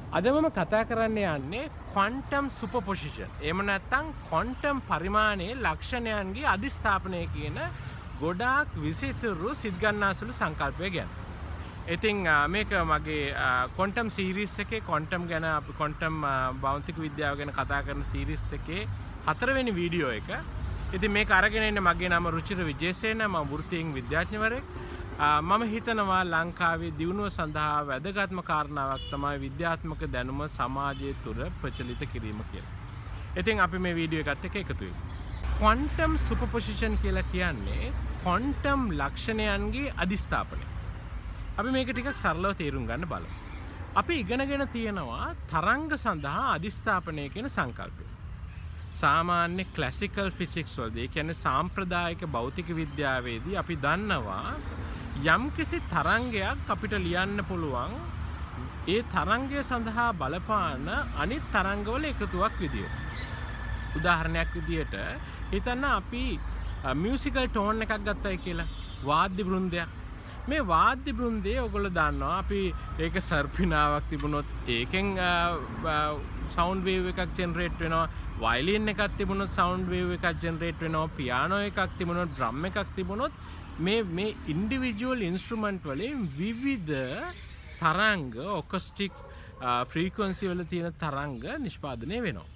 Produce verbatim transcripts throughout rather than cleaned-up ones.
අද මම කතා කරන්න යන්නේ ක්වොන්ටම් සුපර්පොසිෂන්. එහෙම නැත්නම් ක්වොන්ටම් පරිමාණයේ ලක්ෂණයන්ගේ අධිස්ථාපනය කියන ගොඩාක් විසිතුරු සිත් ගන්නාසුළු සංකල්පය ගැන. ඉතින් මේක මගේ ක්වොන්ටම් සීරීස් එකේ ක්වොන්ටම් ගැන ක්වොන්ටම් භෞතික විද්‍යාව ගැන කතා කරන සීරීස් එකේ හතරවෙනි වීඩියෝ එක. ඉතින් මේක අරගෙන ඉන්නේ මගේ නම රුචිර විජේසේන, මම වෘත්තීය විද්‍යාඥවරයෙක්. මම හිතනවා ලංකාවේ දියුණුව සඳහා වැදගත්ම කාරණාවක් තමයි විද්‍යාත්මක දැනුම සමාජය තුළ ප්‍රචලිත කිරීම කියලා. ඉතින් අපි මේ වීඩියෝ එකත් එක්ක එකතු වෙමු. ක්වොන්ටම් සුපර්පොසිෂන් කියලා කියන්නේ ක්වොන්ටම් ලක්ෂණයන්ගේ අධිස්ථාපනය. අපි මේක ටිකක් සරලව තේරුම් ගන්න බලමු. අපි ඉගෙනගෙන තියෙනවා තරංග සඳහා අධිස්ථාපනය කියන සංකල්පය. සාමාන්‍ය ක්ලාසිකල් ෆිසික්ස් වලදී, ඒ කියන්නේ සාම්ප්‍රදායික භෞතික විද්‍යාවේදී අපි දන්නවා යම්කිසි තරංගයක් අපිට ලියන්න පුළුවන් ඒ තරංගය සඳහා බලපාන අනිත් තරංගවල එකතුවක් විදියට. උදාහරණයක් විදියට හිතන්න අපි මියුසිකල් ටෝන් එකක් ගත්තයි කියලා, වාද්‍ය වෘන්දයක්. මේ වාද්‍ය වෘන්දේ ඔයගොල්ලෝ දන්නවා අපි ඒක සර්පිනාවක් තිබුණොත් ඒකෙන් සවුන්ඩ් වේව් එකක් ජෙනරේට් වෙනවා. වයලින් එකක් තිබුණොත් සවුන්ඩ් වේව් එකක් ජෙනරේට් වෙනවා. පියානෝ එකක් තිබුණොත් ඩ්‍රම් එකක් තිබුණොත් මේ මේ ඉන්ඩිවිජුවල් ඉන්ස්ට්‍රුමන්ට් වලින් විවිධ තරංග ඔකස්ටික් ෆ්‍රීකවන්සි වල තියෙන තරංග නිෂ්පාදනය වෙනවා.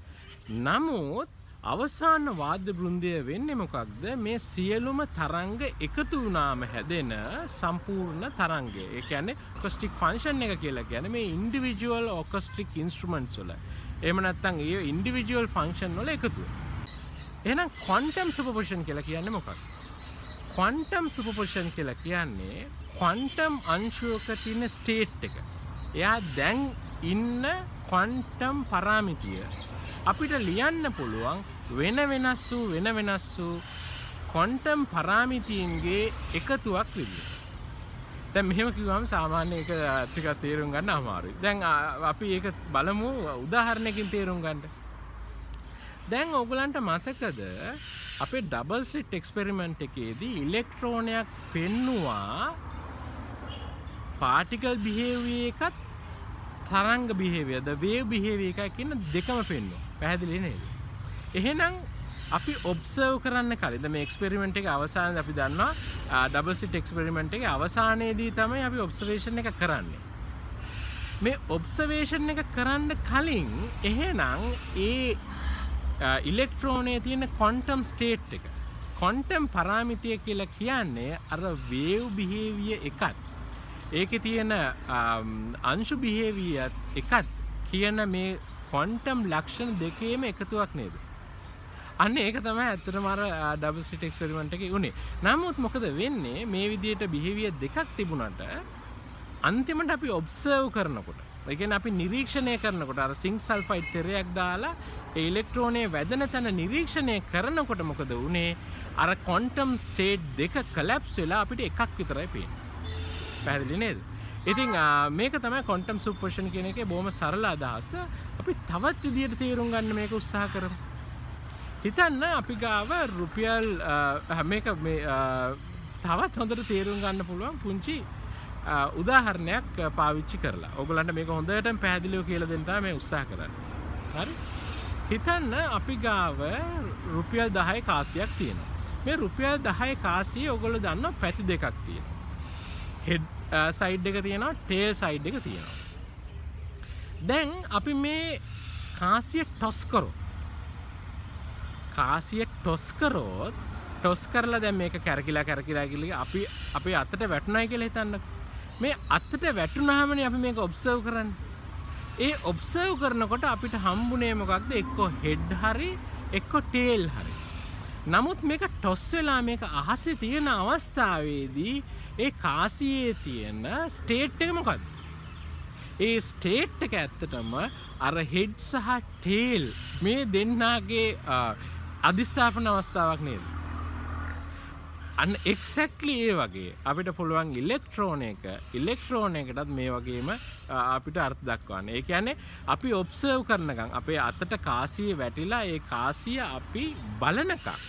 නමුත් අවසාන වාද්‍ය වෘන්දය වෙන්නේ මොකක්ද? මේ සියලුම තරංග එකතු වුණාම හැදෙන සම්පූර්ණ තරංගය. ඒ කියන්නේ ඔකස්ටික් ෆන්ක්ෂන් එක කියලා කියන්නේ මේ ඉන්ඩිවිජුවල් ඔකස්ටික් ඉන්ස්ට්‍රුමන්ට්ස් වල. එහෙම නැත්නම් ඒ ඉන්ඩිවිජුවල් ෆන්ක්ෂන් වල එකතුව. එහෙනම් ක්වොන්ටම් සුපර්පොසිෂන් කියලා කියන්නේ මොකක්ද? ක්වොන්ටම් සුපර්පොසිෂන් කියලා කියන්නේ ක්වොන්ටම් අංශුවක තියෙන ස්ටේට් එක. එයා දැන් ඉන්න ක්වොන්ටම් පරාමිතිය අපිට ලියන්න පුළුවන් වෙන වෙනස් වූ වෙන වෙනස් වූ ක්වොන්ටම් පරාමිතීන්ගේ එකතුවක් විදියට. දැන් මෙහෙම කිව්වම සාමාන්‍ය ඒක ටිකක් තේරුම් ගන්න අමාරුයි. දැන් අපි ඒක බලමු උදාහරණයකින් තේරුම් ගන්න. දැන් ඔයගලන්ට මතකද අපේ ඩබල් ස්ලිට් එක්ස්පෙරිමන්ට් එකේදී ඉලෙක්ට්‍රෝනයක් පෙන්නුවා පාටිකල් බිහේවියර් එකත් තරංග බිහේවියර් ද වේව් බිහේවියර් එකයි කියන දෙකම පෙන්නුවා. පැහැදිලි නේද? එහෙනම් අපි ඔබ්සර්ව් කරන්න කලින් මේ එක්ස්පෙරිමන්ට් එකේ අවසානයේදී අපි දන්නවා ඩබල් ස්ලිට් එක්ස්පෙරිමන්ට් එකේ අවසානයේදී තමයි අපි ඔබ්සර්වේෂන් එක කරන්නේ. මේ ඔබ්සර්වේෂන් එක කරන්න කලින් එහෙනම් ඒ ඉලෙක්ට්‍රෝනයේ තියෙන ක්වොන්ටම් ස්ටේට් එක, ක්වොන්ටම් පරාමිතිය කියලා කියන්නේ අර වේව් බිහේවියර් එකත් ඒකේ තියෙන අංශු බිහේවියර් එකත් කියන මේ ක්වොන්ටම් ලක්ෂණ දෙකේම එකතුවක් නේද? අන්න ඒක තමයි ඇත්තටම අර ඩබල් ස්ලිට් එක්ස්පෙරිමන්ට් එකේ උනේ. නමුත් මොකද වෙන්නේ මේ විදිහට බිහේවියර් දෙකක් තිබුණාට අන්තිමට අපි ඔබ්සර්ව් කරනකොට, ඒ කියන්නේ අපි නිරීක්ෂණය කරනකොට අර සිංක් සල්ෆයිඩ් තෙරයක් දාලා ඒ ඉලෙක්ට්‍රෝනයේ වැදෙන තැන නිරීක්ෂණය කරනකොට මොකද උනේ? අර ක්වොන්ටම් ස්ටේට් දෙක කොලැප්ස් වෙලා අපිට එකක් විතරයි පේන්නේ. පැහැදිලි නේද? ඉතින් මේක තමයි ක්වොන්ටම් සුපර්පොසිෂන් කියන එකේ බොහොම සරල අදහස. අපි තවත් විදියට තේරුම් ගන්න මේක උත්සාහ කරමු. හිතන්න අපි ගාව රුපියල් මේක මේ තවත් හොඳට තේරුම් ගන්න පුළුවන් පුංචි උදාහරණයක් පාවිච්චි කරලා. ඔයගොල්ලන්ට මේක හොඳටම පැහැදිලිව කියලා දෙන්න තමයි මේ උත්සාහ කරන්නේ. හරි? හිතන්න අපි ගාව රුපියල් දහය කාසියක් තියෙනවා. මේ රුපියල් දහය කාසිය ඔයගොල්ලෝ දන්නවා පැති දෙකක් තියෙනවා. හෙඩ් සයිඩ් එක තියෙනවා, ටේල් සයිඩ් එක තියෙනවා. දැන් අපි මේ කාසිය ටොස් කරොත් කාසිය ටොස් කරොත් ටොස් කරලා දැන් මේක කැරකිලා කැරකිලා ගිහලා අපි අපේ අතට වැටුණයි කියලා හිතන්න. මේ අතට වැටුණාමනේ අපි මේක ඔබ්සර්ව් කරන්නේ. ඒ ඔබ්සර්ව් කරනකොට අපිට හම්බුනේ මොකක්ද? එක්ක හෙඩ් හරි එක්ක ටේල් හරි. නමුත් මේක ටොස් වෙලා මේක අහසේ තියෙන අවස්ථාවේදී ඒ කාසියේ තියෙන ස්ටේට් එක මොකක්ද? ඒ ස්ටේට් එක ඇත්තටම අර හෙඩ් සහ ටේල් මේ දෙන්නාගේ අධිස්ථාපන අවස්ථාවක් නේද? අන්න එක්සැක්ට්ලි ඒ වගේ අපිට පුළුවන් ඉලෙක්ට්‍රෝන එක ඉලෙක්ට්‍රෝන එකටත් මේ වගේම අපිට අර්ථ දක්වන්න. ඒ කියන්නේ අපි ඔබ්සර්ව් කරනකම් අපේ අතට කාසිය වැටිලා ඒ කාසිය අපි බලනකම්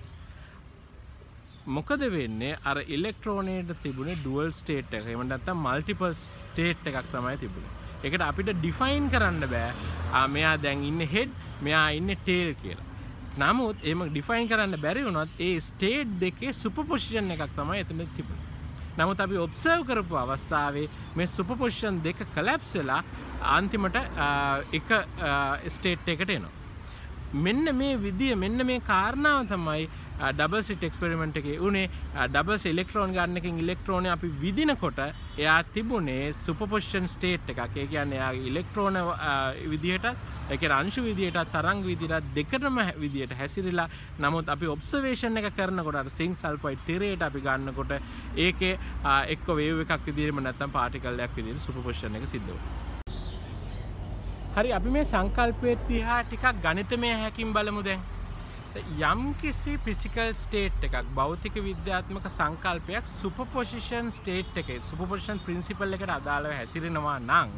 මොකද වෙන්නේ? අර ඉලෙක්ට්‍රෝනයට තිබුණේ ඩුවල් ස්ටේට් එක. එහෙම නැත්නම් මල්ටිපල් ස්ටේට් එකක් තමයි තිබුණේ. ඒකට අපිට ඩිෆයින් කරන්න බෑ ආ මෙයා දැන් ඉන්නේ හෙඩ් මෙයා ඉන්නේ ටේල් කියලා. නමුත් එහෙම ඩිෆයින් කරන්න බැරි වුණොත් ඒ ස්ටේට් දෙකේ සුපර්පොසිෂන් එකක් තමයි එතන තිබුණේ. නමුත් අපි ඔබ්සර්ව් කරපු අවස්ථාවේ මේ සුපර්පොසිෂන් දෙක කොලැප්ස් වෙලා අන්තිමට එක ස්ටේට් එකට එනවා. මෙන්න මේ විදිය මෙන්න මේ කාරණාව තමයි ඩබල් ස්ලිට් එක්ස්පෙරිමන්ට් එකේ උනේ. ඩබල් ඉලෙක්ට්‍රෝන ගන්න එකකින් ඉලෙක්ට්‍රෝනේ අපි විදිනකොට එයා තිබුණේ සුපර්පොසිෂන් ස්ටේට් එකක්. ඒ කියන්නේ එයාගේ ඉලෙක්ට්‍රෝන විදියට ඒ කියන්නේ අංශු විදියට තරංග විදියට දෙකටම විදියට හැසිරিলা. නමුත් අපි ඔබ්සර්වේෂන් එක කරනකොට අර සිංක් සල්ෆයිඩ් තිරයට අපි ගන්නකොට ඒකේ එක්ක වේව් එකක් විදියටම නැත්නම් පාටිකල් එකක් විදියට සුපර්පොසිෂන් එක සිද්ධ වෙනවා. හරි අපි මේ සංකල්පයේ තියා ටිකක් ගණිතමය හැකින් බලමු දැන්. යම් කිසි ෆිසිකල් ස්ටේට් එකක් භෞතික විද්‍යාත්මක සංකල්පයක් සුපර්පොසිෂන් ස්ටේට් එකේ සුපර්පොසිෂන් ප්‍රින්සිපල් එකට අදාළව හැසිරෙනවා නම්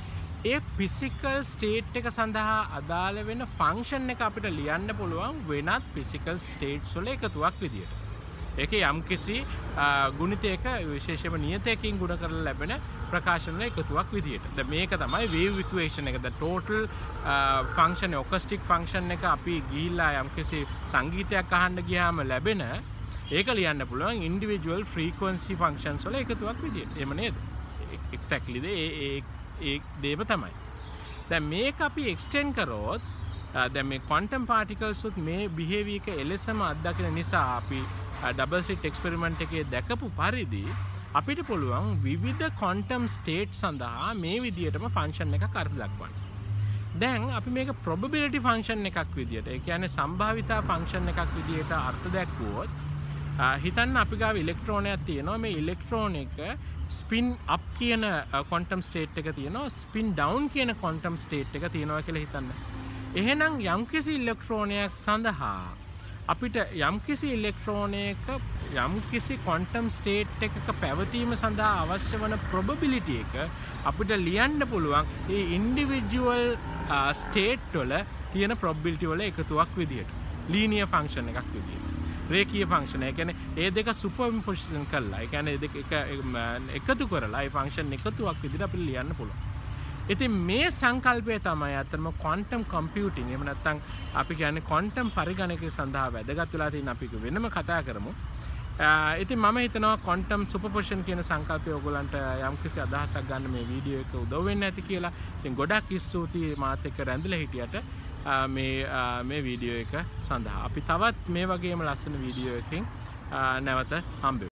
ඒ ෆිසිකල් ස්ටේට් එක සඳහා අදාළ වෙන ෆන්ක්ෂන් එක අපිට ලියන්න පුළුවන් වෙනත් ෆිසිකල් ස්ටේට්ස් වල එකතුවක් විදියට. ඒකේ යම් කිසි ගුණිතයක විශේෂම නියතයකින් ගුණ කරලා ලැබෙන ප්‍රකාශන වල එකතුවක් විදියට. දැන් මේක තමයි වේව් ඉක්වේෂන් එක. ද ටෝටල් ෆන්ක්ෂන් ඔකස්ටික් ෆන්ක්ෂන් එක අපි ගිහිල්ලා යම් කිසි සංගීතයක් අහන්න ගියාම ලැබෙන ඒක ලියන්න පුළුවන් ඉන්ඩිවිජුවල් ෆ්‍රීකවන්සි ෆන්ක්ෂන්ස් වල එකතුවක් විදියට. එහෙම නේද? එක්සැක්ට්ලි ඒ ඒ දේම තමයි. දැන් මේක අපි එක්ස්ටෙන්ඩ් කරොත් දැන් මේ ක්වොන්ටම් පාටිකල්ස් උත් මේ බිහේවියර් එක එලෙසම අත්දකින නිසා අපි ඩබල් ස්ලිට් එක්ස්පෙරිමන්ට් එකේ දැකපු පරිදි අපිට පුළුවන් විවිධ ක්වොන්ටම් ස්ටේට් සඳහා මේ විදියටම ෆන්ක්ෂන් එකක් අර්ථ දක්වන්න. දැන් අපි මේක probability ෆන්ක්ෂන් එකක් විදියට ඒ කියන්නේ සම්භාවිතා ෆන්ක්ෂන් එකක් විදියට අර්ථ දැක්වුවොත් හිතන්න අපි ගාව ඉලෙක්ට්‍රෝනයක් තියෙනවා. මේ ඉලෙක්ට්‍රෝන එක ස්පින් අප් කියන ක්වොන්ටම් ස්ටේට් එක තියෙනවා ස්පින් ඩවුන් කියන ක්වොන්ටම් ස්ටේට් එක තියෙනවා කියලා හිතන්න. එහෙනම් යම්කිසි ඉලෙක්ට්‍රෝනයක් සඳහා අපිට යම්කිසි ඉලෙක්ට්‍රෝනයක යම්කිසි ක්වොන්ටම් ස්ටේට් එකක පැවතීම සඳහා අවශ්‍ය වන probability එක අපිට ලියන්න පුළුවන් ඒ ඉන්ඩිවිජුවල් ස්ටේට් වල තියෙන probability වල එකතුවක් විදියට. ලීනියර් ෆන්ක්ෂන් එකක් විදියට. රේඛීය ෆන්ක්ෂන්. ඒ කියන්නේ ඒ දෙක සුපර්පොසිෂන් කරලා ඒ කියන්නේ ඒ දෙක එක එකතු කරලා ඒ ෆන්ක්ෂන් එකතුවක් විදියට අපිට ලියන්න පුළුවන්. ඉතින් මේ සංකල්පය තමයි අතරම ක්වොන්ටම් කම්පියුටිං එහෙම නැත්නම් අපි කියන්නේ ක්වොන්ටම් පරිගණකය සඳහා වැදගත් වෙලා තියෙන අපි වෙනම කතා කරමු. ඉතින් මම හිතනවා ක්වොන්ටම් සුපර්පොසිෂන් කියන සංකල්පය ඔයගොල්ලන්ට යම්කිසි අදහසක් ගන්න මේ වීඩියෝ එක උදව් වෙන්න ඇති කියලා. ඉතින් ගොඩක් ස්තුතියි මාත් එක්ක රැඳිලා හිටියට මේ මේ වීඩියෝ එක සඳහා. අපි තවත් මේ වගේම ලස්සන වීඩියෝ එකකින් නැවත හම්බෙමු.